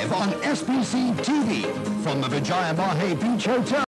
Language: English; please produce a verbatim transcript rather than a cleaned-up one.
live on S B C T V from the Vijaya Mahe Beach Hotel.